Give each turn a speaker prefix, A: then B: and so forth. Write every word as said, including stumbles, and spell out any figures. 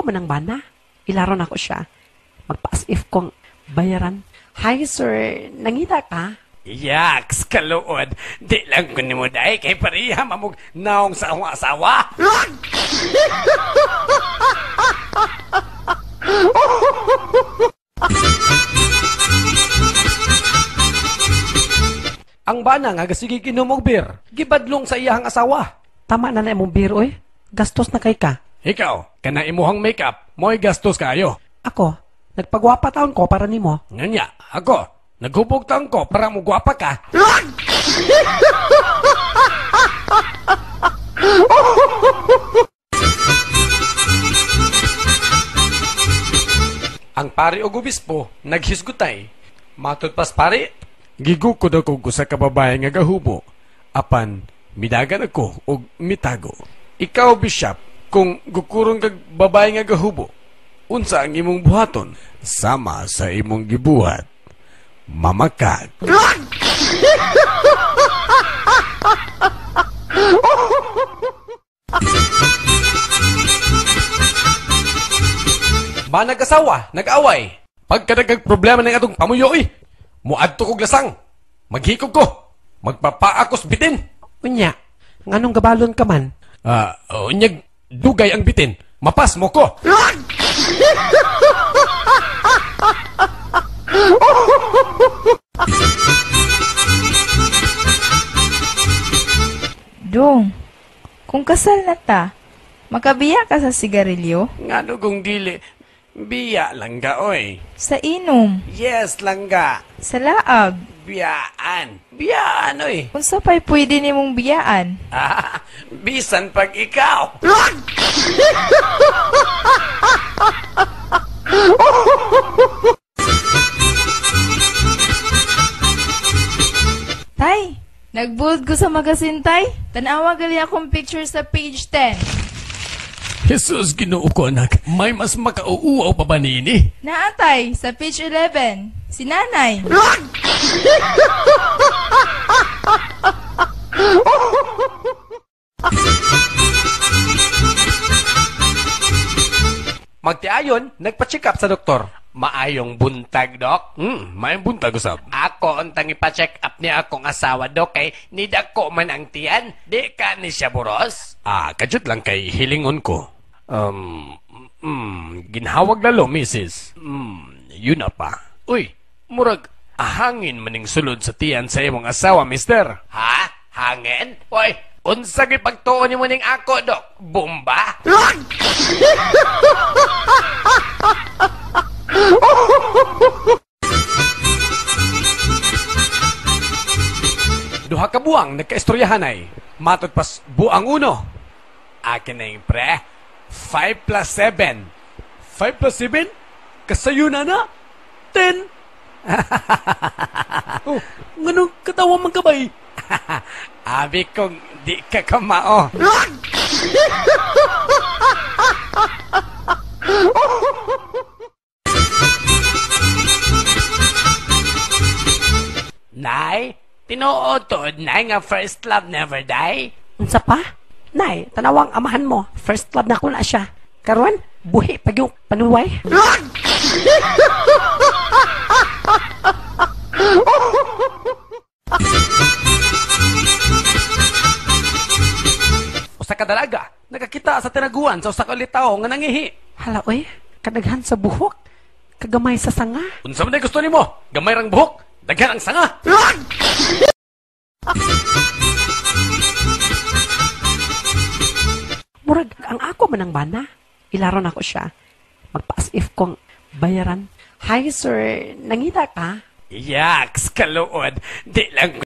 A: manang bana. Ilaron ako siya. Magpa-as if kong bayaran. Hi, sir. Nangita ka?
B: Yaks, kaluod. Di lang ko ni mo dahi kay pariha mamug naong sa akong asawa.
C: Ang bana nga gasigi kinumog beer. Gibadlong sa iyahang asawa.
A: Tama na na imong beer, oy. Gastos na kay ka.
B: Ikaw, kana imuhang makeup, mo'y gastos kayo.
A: Ako, nagpagwapa taon ko para nimo.
B: Nganya, ako, naghubog taon ko para mo gwapa ka.
C: Ang pari o gubispo, naghisgutay. Matod pas pari,
B: Gigukod ako ko sa kababae nga gahubo. Apan, midagan ako og mitago. Ikaw, Bishop, kung gukurong kag babae nga gahubo, unsa ang imong buhaton? Sama sa imong gibuhat, mamakag.
C: ba nag-asawa, nag-away.
B: Pagkadagag problema ng atong pamuyo, eh. Muadto kog lasang. Maghikog ko. Magpapaakos bitin.
A: Unya, nganong gabalon ka man?
B: Ah, uh, unyag dugay ang bitin. Mapas mo ko.
D: Dong, kung kasal na ta, makabiya ka sa sigarilyo?
B: Ngano kung dili, biya lang ga, oy.
D: Sa inom?
B: Yes, lang ga.
D: Sa laag?
B: Biyaan. Biyaan, oy.
D: Unsa pa'y pwede nimong biyaan?
B: Ah, bisan pag ikaw.
D: Tay, nagbuod ko sa magasin, tay. Tanawa gali akong picture sa page ten.
B: Jesus, Ginoo ko, anak. May mas makauuaw pa ba nini?
D: Naa, tay, sa page eleven. Si nanay.
C: Magtiayon, nagpa-check up sa doktor.
B: Maayong buntag, Dok. Hmm, maayong buntag, usab. Ako, untang ipa-check up niya akong asawa, Dok, kay nidako man ang tiyan. Di ka ni siya buros? Ah, kadyot lang kay hilingon ko. Um, mm, ginhawag lalo, missus. Hmm, yun na pa. Uy, murag, ahangin maning sulod sa tiyan sa imong asawa, mister. Ha? Hangin? Uy, unsa gipagtuon nimo ning ako, Dok? Bomba?
C: Duha ka buwang, nagkaistoryahan ay. Matod pas buang uno.
B: Akin na yung pre. five plus seven. five plus seven? Kasayo na na? ten.
C: Oh, nganong katawa man ka ba eh?
B: Abi kong di ka kamao. Nay, tinuotod na nga first love never die.
A: Unsa pa? Nay, tanawang amahan mo. First love na ko na siya. Karon, buhi pag yung panuway.
C: Usa ka dalaga, nakakita sa tinaguan sa usa ka litaw nga nangihi.
A: Hala, oy, kadaghan sa buhok. Kagamay sa sanga.
B: Unsa man gusto nimo? Gamay rang buhok, daghan ang sanga.
A: Murag, ang ako man ang bana. Ilaron ako siya. Magpa-as if kong bayaran. Hi, sir. Nangita ka?
B: Yaks, kaluod. Di lang